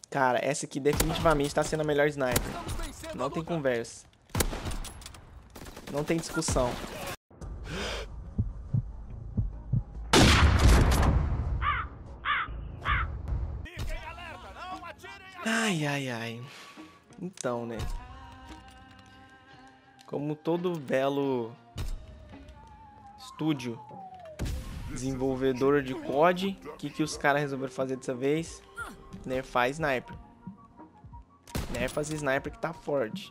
Cara, essa aqui definitivamente tá sendo a melhor sniper. Não tem conversa. Não tem discussão. Ai, ai, ai. Então, né? Como todo belo estúdio desenvolvedor de COD, o que os caras resolveram fazer dessa vez? Nerfar sniper. Nerfa as sniper que tá forte.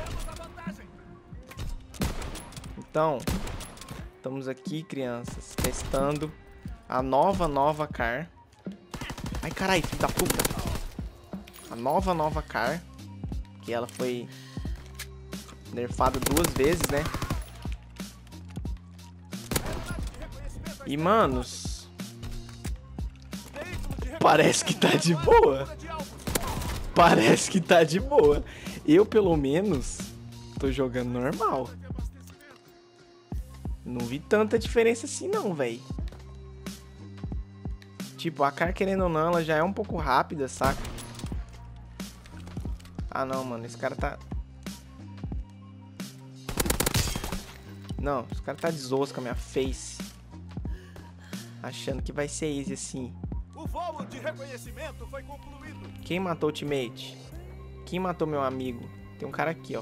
Então, estamos aqui, crianças, testando a nova car. Ai, carai, filho da puta. A nova car. Que ela foi nerfada 2 vezes, né? E, manos, parece que tá de boa. Parece que tá de boa. Eu, pelo menos, tô jogando normal. Não vi tanta diferença assim não, velho. Tipo, a car, querendo ou não, ela já é um pouco rápida, saca? Ah, não, mano. Esse cara tá... Não, esse cara tá de zoas com a minha face. Achando que vai ser easy assim. O voo de reconhecimento foi concluído. Quem matou o teammate? Quem matou meu amigo? Tem um cara aqui, ó.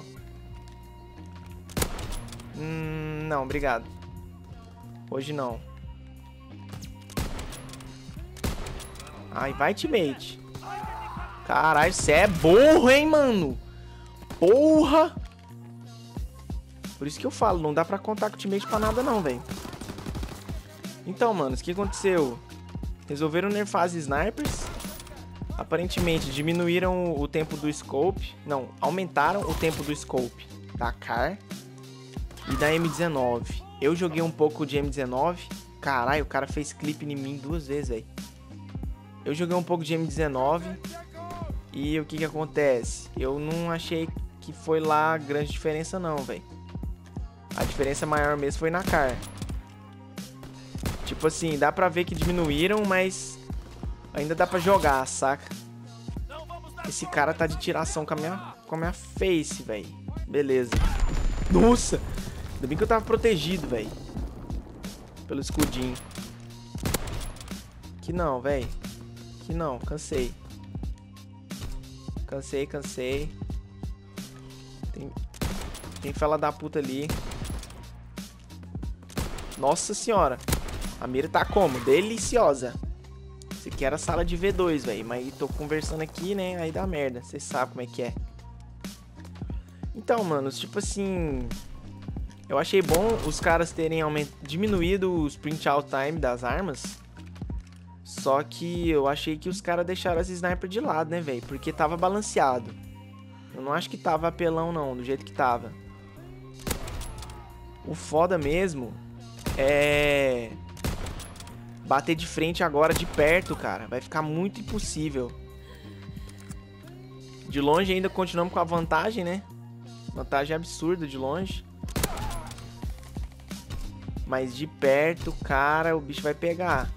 Não, obrigado. Hoje não. Ai, vai, teammate. Caralho, você é burro, hein, mano? Porra! Por isso que eu falo, não dá pra contar com o teammate pra nada não, velho. Então, mano, o que aconteceu? Resolveram nerfar as snipers. Aparentemente, diminuíram o tempo do scope. Não, aumentaram o tempo do scope da car e da M19. Eu joguei um pouco de M19. Caralho, o cara fez clipe em mim 2 vezes, velho. Eu joguei um pouco de M19. E o que acontece? Eu não achei que foi lá grande diferença não, velho. A diferença maior mesmo foi na car. Tipo assim, dá pra ver que diminuíram, mas ainda dá pra jogar, saca? Esse cara tá de tiração com a minha face, velho. Beleza. Nossa! Ainda bem que eu tava protegido, velho. Pelo escudinho. Que não, velho. Que não, cansei. Cansei. Tem fela da puta ali. Nossa senhora. A mira tá como? Deliciosa. Isso aqui era sala de V2, velho. Mas tô conversando aqui, né? Aí dá merda. Vocês sabem como é que é. Então, mano, tipo assim... Eu achei bom os caras terem diminuído o sprint out time das armas. Só que eu achei que os caras deixaram as sniper de lado, né, velho? Porque tava balanceado. Eu não acho que tava apelão, não, do jeito que tava. O foda mesmo é... bater de frente agora, de perto, cara. Vai ficar muito impossível. De longe ainda continuamos com a vantagem, né? Vantagem absurda de longe. Mas de perto, cara, o bicho vai pegar.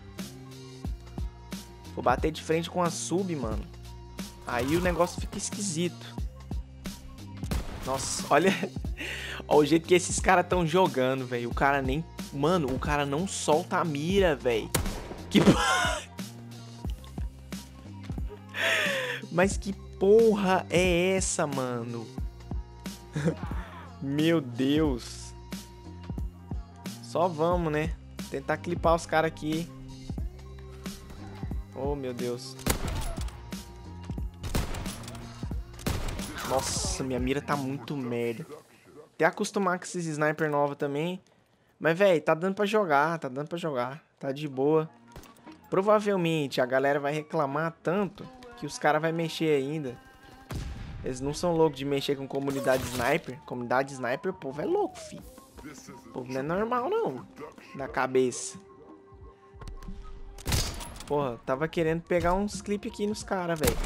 Vou bater de frente com a sub, mano. Aí o negócio fica esquisito. Nossa, olha... Olha o jeito que esses caras estão jogando, velho. O cara nem... Mano, o cara não solta a mira, velho. Que... Mas que porra é essa, mano? Meu Deus. Só vamos, né? Tentar clipar os caras aqui. Oh, meu Deus. Nossa, minha mira tá muito merda. Até acostumar com esses sniper novos também. Mas, velho, tá dando pra jogar. Tá de boa. Provavelmente a galera vai reclamar tanto que os caras vão mexer ainda. Eles não são loucos de mexer com comunidade sniper. Comunidade sniper, o povo é louco, filho. O povo não é normal, não. Na cabeça. Porra, tava querendo pegar uns clipes aqui nos caras, velho.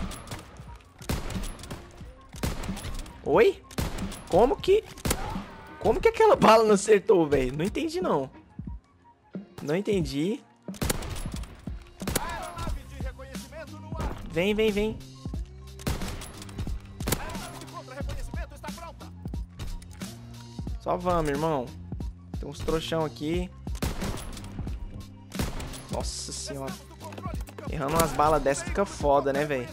Oi? Como que aquela bala não acertou, velho? Não entendi, não. Não entendi. Vem. Só vamos, irmão. Tem uns trouxão aqui. Nossa senhora. Errando umas balas dessas fica foda, né, velho?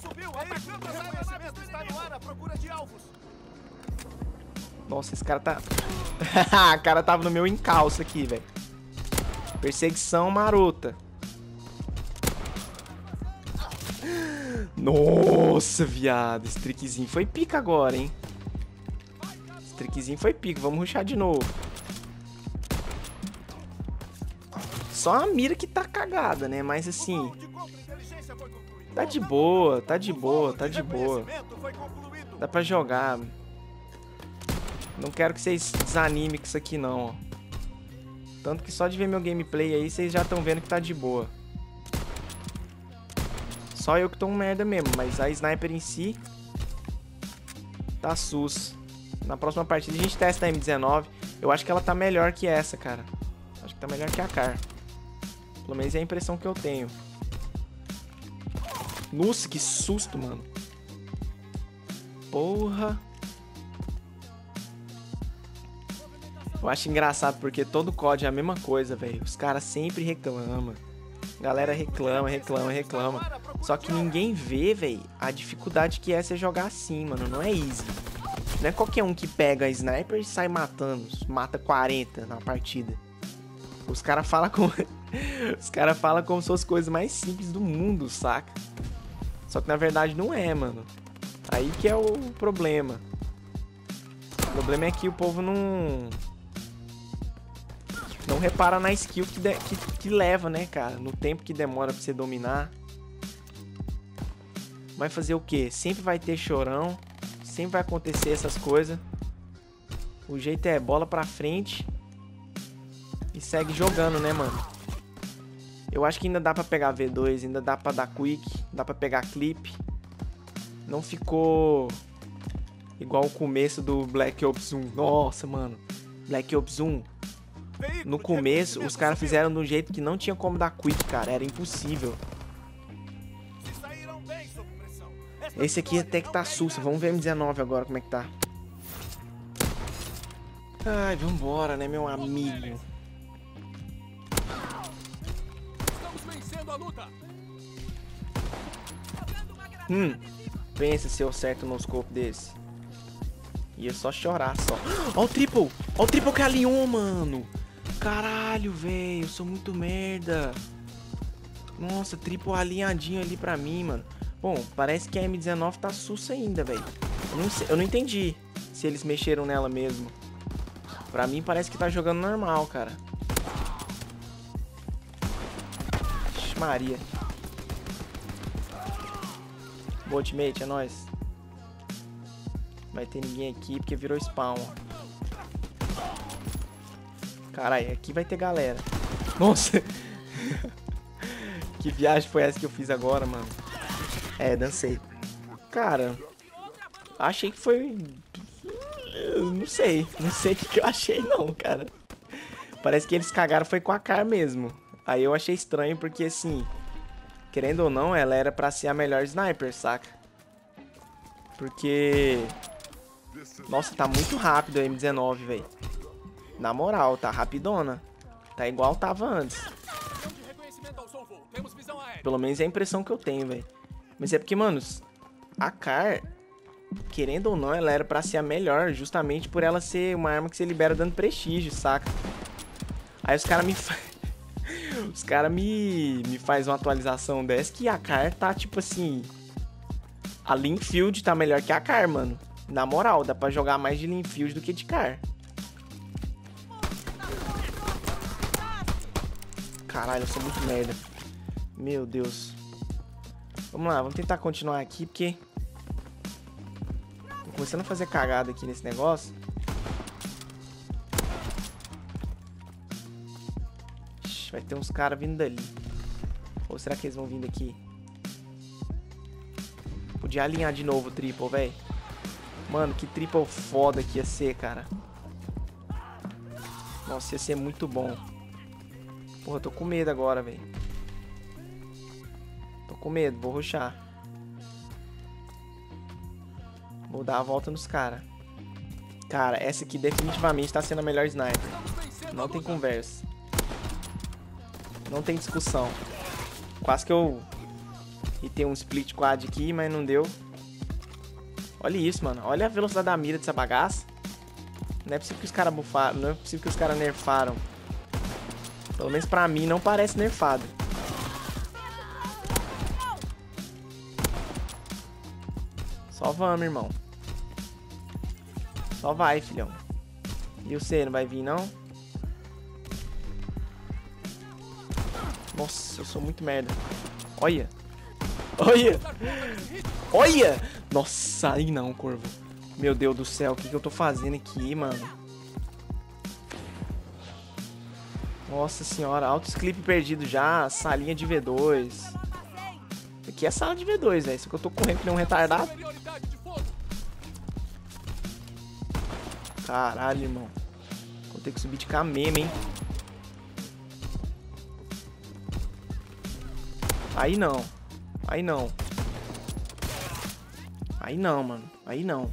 Nossa, esse cara tá... O cara tava no meu encalço aqui, velho. Perseguição marota. Nossa, viado. Esse trickzinho foi pica agora, hein? Esse trickzinho foi pica. Vamos rushar de novo. Só a mira que tá cagada, né? Mas assim... Tá de boa, tá de boa, tá de boa. Dá pra jogar. Não quero que vocês desanimem com isso aqui, não, ó. Tanto que só de ver meu gameplay aí, vocês já estão vendo que tá de boa. Só eu que tô um merda mesmo, mas a sniper em si tá sus. Na próxima partida a gente testa a M19. Eu acho que ela tá melhor que essa, cara. Acho que tá melhor que a Kar. Pelo menos é a impressão que eu tenho. Nossa, que susto, mano. Porra. Eu acho engraçado porque todo COD é a mesma coisa, velho. Os caras sempre reclamam. Galera reclama. Só que ninguém vê, velho, a dificuldade que é você jogar assim, mano. Não é easy. Não é qualquer um que pega a sniper e sai matando. Mata 40 na partida. Os caras falam como... Os caras falam como se fossem as coisas mais simples do mundo, saca? Só que na verdade não é, mano. Aí que é o problema. O problema é que o povo não repara na skill que leva, né, cara? No tempo que demora pra você dominar. Vai fazer o quê? Sempre vai ter chorão. Sempre vai acontecer essas coisas. O jeito é bola pra frente. E segue jogando, né, mano? Eu acho que ainda dá pra pegar V2. Ainda dá pra dar quick. Dá pra pegar clip. Não ficou igual o começo do Black Ops 1. Nossa, mano. Black Ops 1. No começo, os caras fizeram de um jeito que não tinha como dar quick, cara. Era impossível. Esse aqui até que tá susto. Vamos ver M19 agora, como é que tá. Ai, vambora, né, meu amigo. Pensa se eu acerto no scope desse. Ia só chorar, só. Ó o triple! Ó o triple que alinhou, mano! Caralho, velho. Eu sou muito merda. Nossa, triple alinhadinho ali pra mim, mano. Bom, parece que a M19 tá sussa ainda, velho. Eu não entendi se eles mexeram nela mesmo. Pra mim parece que tá jogando normal, cara. Ixi, Maria. Boa, teammate, é nóis. Vai ter ninguém aqui porque virou spawn. Caralho, aqui vai ter galera. Nossa. Que viagem foi essa que eu fiz agora, mano? É, dancei. Cara, achei que foi... Eu não sei o que eu achei não, cara. Parece que eles cagaram foi com a Kar mesmo. Aí eu achei estranho porque, assim, querendo ou não, ela era pra ser a melhor sniper, saca? Porque... Nossa, tá muito rápido a M19, velho. Na moral, tá rapidona. Tá igual tava antes. Pelo menos é a impressão que eu tenho, velho. Mas é porque, mano, a Kar, querendo ou não, ela era pra ser a melhor, justamente por ela ser uma arma que você libera dando prestígio, saca? Aí os caras os caras me faz uma atualização dessa que a Kar tá, tipo assim... A Linfield tá melhor que a Kar, mano. Na moral, dá pra jogar mais de Linfield do que de Kar. Caralho, eu sou muito merda. Meu Deus. Vamos lá, vamos tentar continuar aqui, porque... Tô começando a fazer cagada aqui nesse negócio. Ixi, vai ter uns caras vindo dali. Ou será que eles vão vir daqui? Podia alinhar de novo o triple, velho. Mano, que triple foda que ia ser, cara. Nossa, ia ser muito bom. Porra, eu tô com medo agora, velho. Tô com medo, vou rushar. Vou dar a volta nos caras. Cara, essa aqui definitivamente tá sendo a melhor sniper. Não tem conversa. Não tem discussão. Quase que eu hitei um split quad aqui, mas não deu. Olha isso, mano. Olha a velocidade da mira dessa bagaça. Não é possível que os caras bufaram. Não é possível que os caras nerfaram. Pelo menos pra mim não parece nerfado. Só vamos, irmão. Só vai, filhão. E você, não vai vir, não? Nossa, eu sou muito merda. Olha. Olha. Olha. Nossa, aí não, Corvo. Meu Deus do céu, o que eu tô fazendo aqui, mano? Nossa senhora, altos clipe perdido já. Salinha de V2. Aqui é sala de V2, velho. Isso que eu tô correndo que nem um retardado. Caralho, irmão. Vou ter que subir de cá mesmo, hein? Aí não. Aí não. Aí não, mano. Aí não.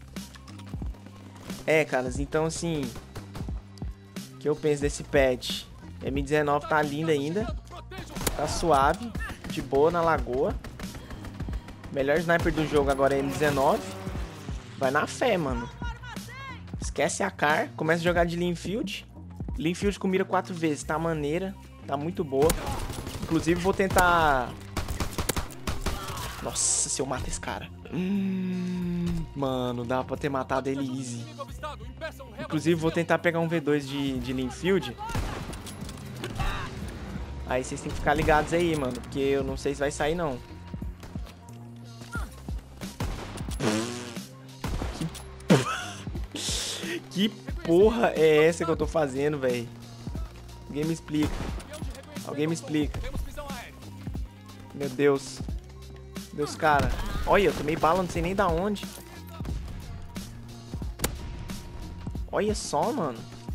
É, caras, então assim... O que eu penso desse patch? M19 tá lindo ainda. Tá suave. De boa na lagoa. Melhor sniper do jogo agora é M19. Vai na fé, mano. Esquece a car. Começa a jogar de Linfield. Linfield com mira 4 vezes. Tá maneira. Tá muito boa. Inclusive vou tentar... Nossa, se eu mato esse cara. Mano, dá pra ter matado ele easy. Inclusive vou tentar pegar um V2 de Linfield. Aí vocês têm que ficar ligados aí, mano. Porque eu não sei se vai sair, não. Que porra é essa que eu tô fazendo, velho? Alguém me explica. Alguém me explica. Meu Deus. Deus, cara. Olha, eu tomei bala, não sei nem da onde. Olha só, mano.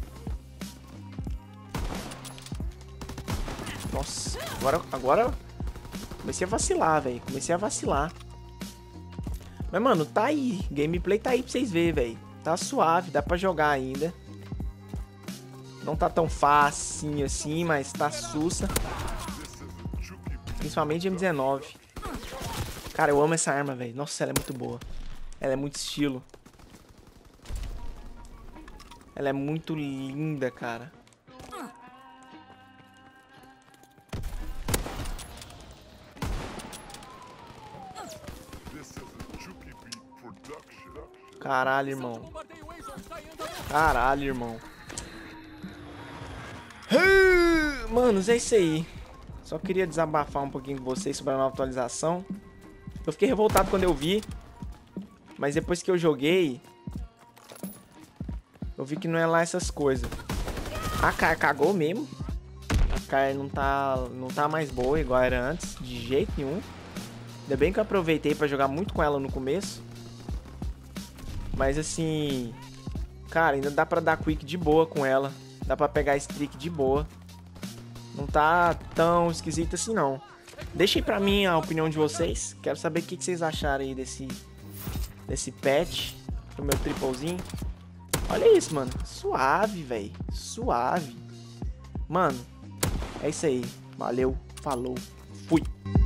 Nossa, agora comecei a vacilar, velho. Comecei a vacilar. Mas, mano, tá aí. Gameplay tá aí pra vocês verem, velho. Tá suave, dá pra jogar ainda. Não tá tão facinho assim, mas tá sussa. Principalmente M19. Cara, eu amo essa arma, velho. Nossa, ela é muito boa. Ela é muito estilo. Ela é muito linda, cara. Caralho, irmão. Caralho, irmão. Manos, é isso aí. Só queria desabafar um pouquinho com vocês sobre a nova atualização. Eu fiquei revoltado quando eu vi. Mas depois que eu joguei, eu vi que não é lá essas coisas. A car cagou mesmo. A car não tá mais boa igual era antes. De jeito nenhum. Ainda bem que eu aproveitei pra jogar muito com ela no começo. Mas assim... Cara, ainda dá pra dar quick de boa com ela. Dá pra pegar streak de boa. Não tá tão esquisito assim, não. Deixem pra mim a opinião de vocês. Quero saber o que vocês acharam aí desse patch. Do meu triplezinho. Olha isso, mano. Suave, velho. Suave. Mano, é isso aí. Valeu. Falou. Fui.